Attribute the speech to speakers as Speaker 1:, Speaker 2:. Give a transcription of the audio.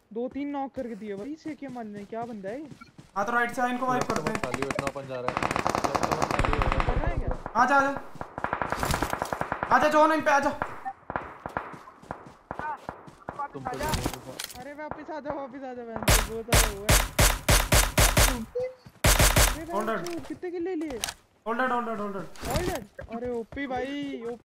Speaker 1: 2-3 knock करके दिए भाई से क्या मारने क्या बंदा है।
Speaker 2: हां तो राइट से इनको वाइप करते हैं।
Speaker 3: खाली इतना अपन जा रहा है क्या?
Speaker 2: आजा आजा जोन इन पे आजा।
Speaker 1: अरे वापस आ जा बहन बहुत सारा हुआ है। कितने किल ले लिए?
Speaker 2: होल्डर।
Speaker 1: अरे ओपी भाई